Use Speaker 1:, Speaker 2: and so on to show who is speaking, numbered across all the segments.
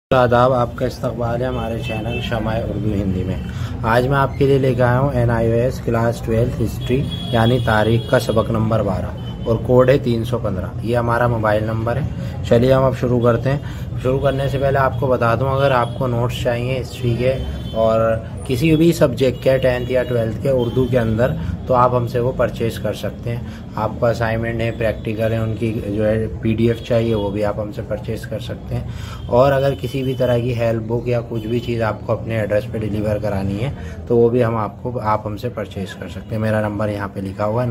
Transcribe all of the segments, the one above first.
Speaker 1: आदाब, आपका इस्तकबाल है हमारे चैनल शमाए उर्दू हिंदी में। आज मैं आपके लिए लेकर आया हूँ NIOS क्लास 12 हिस्ट्री यानी तारीख का सबक नंबर 12 और कोड है 315। ये हमारा मोबाइल नंबर है। चलिए हम अब शुरू करते हैं। शुरू करने से पहले आपको बता दूं, अगर आपको नोट्स चाहिए हिस्ट्री के और किसी भी सब्जेक्ट के 10th या 12th के उर्दू के अंदर, तो आप हमसे वो परचेज़ कर सकते हैं। आपको असाइनमेंट है, प्रैक्टिकल है, उनकी जो है PDF चाहिए वो भी आप हमसे परचेज़ कर सकते हैं। और अगर किसी भी तरह की हेल्प बुक या कुछ भी चीज़ आपको अपने एड्रेस पे डिलीवर करानी है तो वो भी आप हमसे परचेज़ कर सकते हैं। मेरा नंबर यहाँ पे लिखा हुआ है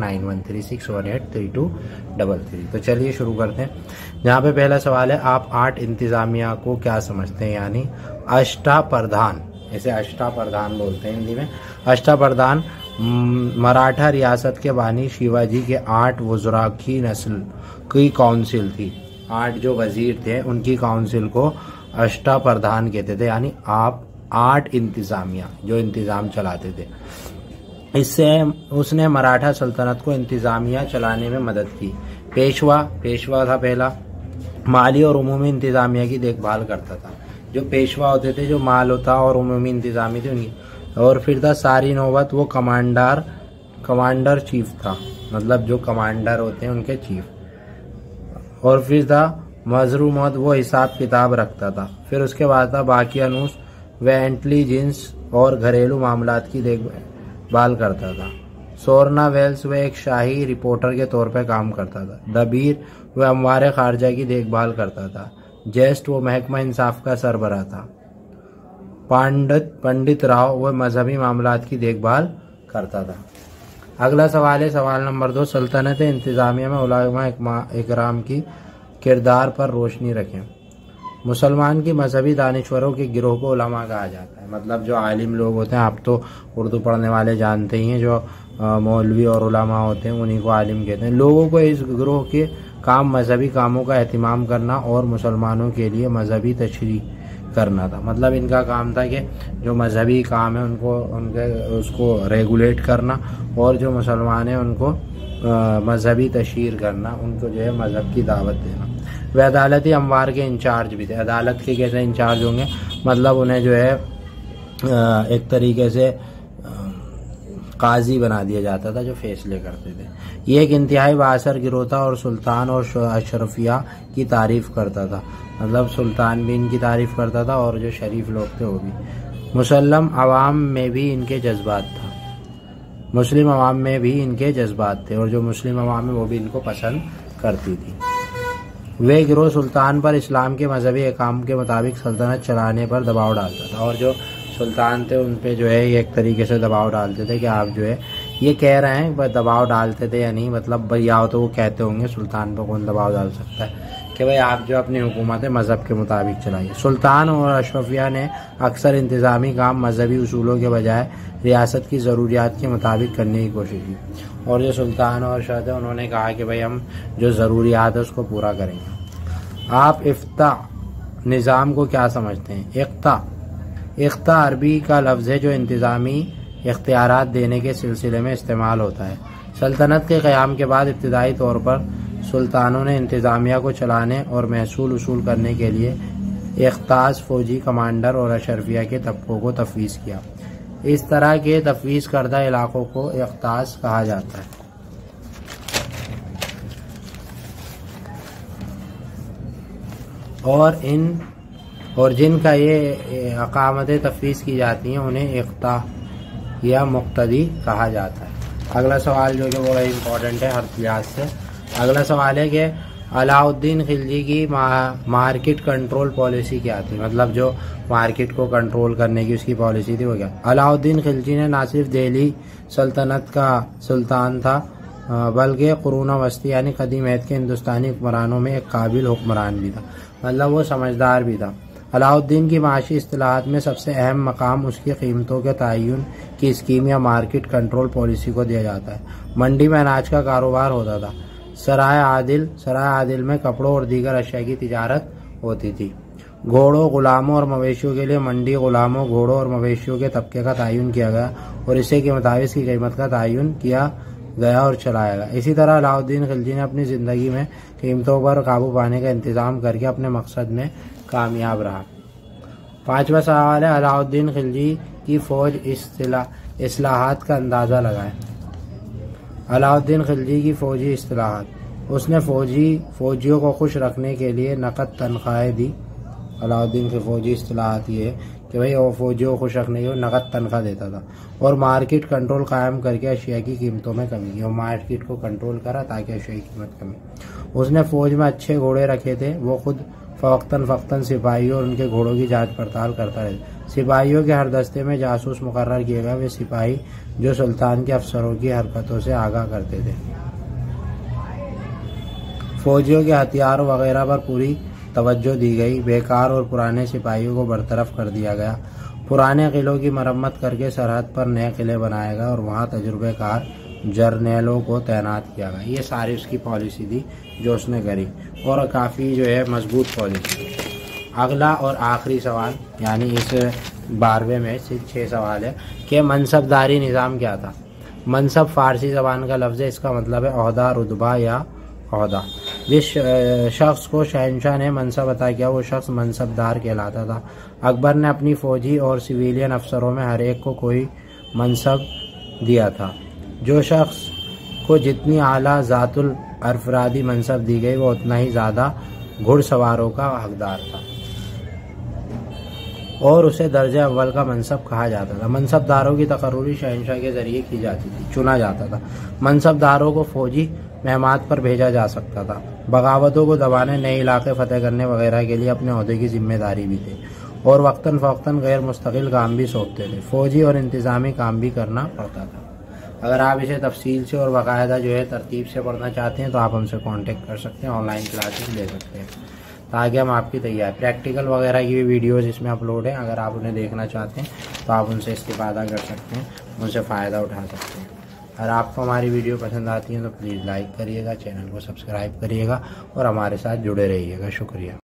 Speaker 1: 9136183233। तो चलिए शुरू करते हैं। यहाँ पे पहला सवाल है, आप 8 इंतज़ामिया को क्या समझते हैं? यानी अष्टाप्रधान, इसे अष्टाप्रधान बोलते हैं हिंदी में। अष्टाप्रधान मराठा रियासत के बानी शिवाजी के 8 वज़रा की नस्ल की काउंसिल थी। 8 जो वजीर थे उनकी काउंसिल को अष्टाप्रधान कहते थे, यानी आप 8 इंतज़ामिया जो इंतज़ाम चलाते थे। इससे उसने मराठा सल्तनत को इंतज़ामिया चलाने में मदद की। पेशवा था पहला, माली और उमूमी इंतज़ामिया की देखभाल करता था। जो पेशवा होते थे, जो माल होता और उमूमी इंतज़ामी थे उनकी। और फिर था सारी नौबत, वो कमांडर चीफ था, मतलब जो कमांडर होते हैं उनके चीफ। और फिर था मजरूमत, वो हिसाब किताब रखता था। फिर उसके बाद था बाकियानूस, वह इंटेलिजेंस और घरेलू मामलात की देखभाल करता था। सोरना वेल्स, वह एक शाही रिपोर्टर के तौर पर काम करता था। दबीर, वह अमवार खारजा की देखभाल करता था। जेस्ट, वो महकमा इंसाफ का सरबराह था। पंडित राव, वह मजहबी मामलात की देखभाल करता था। अगला सवाल है सवाल नंबर 2, सल्तनत इंतज़ामिया में उलमा इकराम की किरदार पर रोशनी रखें। मुसलमान की मजहबी दानिश्वरों के गिरोह को उलमा कहा जाता है। मतलब जो आलिम लोग होते हैं, आप तो उर्दू पढ़ने वाले जानते ही हैं, जो मौलवी और उलमा होते हैं उन्हीं को आलिम कहते हैं। लोगों को इस गिरोह के काम मजहबी कामों का एहतिमाम करना और मुसलमानों के लिए मजहबी तशरीह करना था। मतलब इनका काम था कि जो मजहबी काम है उसको रेगुलेट करना, और जो मुसलमान हैं उनको मजहबी तशहीर करना, उनको जो है मजहब की दावत देना। वे अदालती अमवार के इंचार्ज भी थे। अदालत के कैसे इंचार्ज होंगे? मतलब उन्हें जो है एक तरीके से काजी बना दिया जाता था जो फैसले करते थे। ये एक इंतहाई बाअसर गिरोह था और सुल्तान और अशरफिया की तारीफ करता था। मतलब सुल्तान भी इनकी तारीफ करता था और जो शरीफ लोग थे वो भी। मुस्लिम अवाम में भी इनके जज्बात थे और जो मुस्लिम अवाम है वो भी इनको पसंद करती थी। वे गिरोह सुल्तान पर इस्लाम के मजहबी अहकाम के मुताबिक सल्तनत चलाने पर दबाव डालता था। और जो सुल्तान थे उन पे जो है ये एक तरीके से दबाव डालते थे कि आप जो है, ये कह रहे हैं पर दबाव डालते थे या नहीं, मतलब भैया हो तो वो कहते होंगे, सुल्तान पर कौन दबाव डाल सकता है कि भाई आप जो अपनी हुकूमत है मज़हब के मुताबिक चलाइए। सुल्तान और अशरफिया ने अक्सर इंतज़ामी काम मजहबी उसूलों के बजाय रियासत की ज़रूरियात के मुताबिक करने की कोशिश की। और जो सुल्तान और शाह थे उन्होंने कहा कि भाई हम जो ज़रूरियात है उसको पूरा करेंगे। आप इफ्ता निज़ाम को क्या समझते हैं? इख्ता अरबी का लफ्ज़ है जो इंतज़ामी इख्तियारात देने के सिलसिले में इस्तेमाल होता है। सल्तनत के क़याम के बाद इब्तिदाई तौर पर सुल्तानों ने इंतज़ामिया को चलाने और महसूल वसूल करने के लिए इख्तास फ़ौजी कमांडर और अशरफिया के तबकों को तफ़वीज़ किया। इस तरह के तफ़वीज़ करदा इलाक़ों को इख्तास कहा जाता है। और जिनका ये अकामतें तफ़वीज़ की जाती हैं उन्हें इख्ता या मुक्तदी कहा जाता है। अगला सवाल जो कि बड़ा इम्पोर्टेंट है हर लिहाज से। अगला सवाल है कि अलाउद्दीन खिलजी की मार्केट कंट्रोल पॉलिसी क्या थी? मतलब जो मार्केट को कंट्रोल करने की उसकी पॉलिसी थी वो क्या? अलाउद्दीन खिलजी ने ना सिर्फ दिल्ली सल्तनत का सुल्तान था बल्कि कुरून वस्ती यानी कदीम अहद के हिंदुस्तानी हुक्मरानों में एक काबिल हुक्मरान भी था। मतलब वो समझदार भी था। अलाउद्दीन की माशी इस्तिलाहात में सबसे अहम मकाम उसकी कीमतों के तयन की स्कीम या मार्केट कंट्रोल पॉलिसी को दिया जाता है। मंडी में अनाज का कारोबार होता था। सराय आदिल में कपड़ों और दीगर अशिया की तिजारत होती थी। घोड़ों, गुलामों और मवेशियों के लिए मंडी गुलामों, घोड़ों और मवेशियों के तबके का तयन किया गया और इसी के मुताबिक इसकी कीमत का तयन किया गया और चलाया गया। इसी तरह अलाउद्दीन खिलजी ने अपनी ज़िंदगी में कीमतों पर काबू पाने का इंतज़ाम करके अपने मकसद में कामयाब रहा। 5वां सवाल है, अलाउद्दीन खिलजी की फौज इस्लाहात का अंदाज़ा लगाएं। अलाउद्दीन खिलजी की फौजी इस्लाहात, उसने फौजियों को खुश रखने के लिए नकद तनख्वाहें दी। अलाउद्दीन की फौजी इस्लाहात ये है कि भाई वो फौजियों को खुश रखने के लिए नकद तनख्वाह देता था और मार्केट कंट्रोल कायम करके अशिया की कीमतों में कमी की। और मार्केट को कंट्रोल करा ताकि अशिया की कीमत कमी। उसने फौज में अच्छे घोड़े रखे थे, वो खुद फ़क्तन सिपाहियों और उनके घोड़ों की जांच पड़ताल करता रहे। सिपाहियों के हर दस्ते में जासूस मुकर्रर किए गए वे सिपाही जो सुल्तान के अफसरों की हरकतों से आगाह करते थे। फौजियों के हथियारों वगैरह पर पूरी तवज्जो दी गई। बेकार और पुराने सिपाहियों को बरतरफ कर दिया गया। पुराने किलों की मरम्मत करके सरहद पर नए किले बनाए गए और वहाँ तजुर्बेकार जर्नैलों को तैनात किया गया। ये सारी उसकी पॉलिसी थी जो उसने करी और काफ़ी जो है मजबूत पॉलिसी थी। अगला और आखिरी सवाल, यानी इस 12वें में सिर्फ 6 सवाल है कि मनसबदारी निज़ाम क्या था। मनसब फ़ारसी ज़बान का लफ्ज़ है, इसका मतलब है ओहदा, रुतबा या ओहदा। जिस शख्स को शहंशाह ने मनसब अता किया वो शख्स मनसबदार कहलाता था। अकबर ने अपनी फ़ौजी और सिविलियन अफसरों में हर एक को कोई मनसब दिया था। जो शख्स को जितनी आला ज़ातुल अफरादी मनसब दी गई वो उतना ही ज़्यादा घुड़सवारों का हकदार था और उसे दर्जे अव्वल का मनसब कहा जाता था। मनसबदारों की तकर्रुरी शहंशाह के ज़रिए की जाती थी, चुना जाता था। मनसबदारों को फ़ौजी महमात पर भेजा जा सकता था। बगावतों को दबाने, नए इलाके फतेह करने वगैरह के लिए अपने ओहदे की जिम्मेदारी भी थी और वक्तन फ़वक्तन गैर मुस्तकिल काम भी सौंपते थे। फ़ौजी और इंतज़ामी काम भी करना पड़ता था। अगर आप इसे तफसील से और बाकायदा जो है तरतीब से पढ़ना चाहते हैं तो आप हमसे कांटेक्ट कर सकते हैं, ऑनलाइन क्लासेस ले सकते हैं ताकि हम आपकी तैयार प्रैक्टिकल वगैरह की भी वीडियोस इसमें अपलोड हैं। अगर आप उन्हें देखना चाहते हैं तो आप उनसे इस्तिफादा कर सकते हैं, उनसे फ़ायदा उठा सकते हैं। अगर आपको हमारी वीडियो पसंद आती है तो प्लीज़ लाइक करिएगा, चैनल को सब्सक्राइब करिएगा और हमारे साथ जुड़े रहिएगा। शुक्रिया।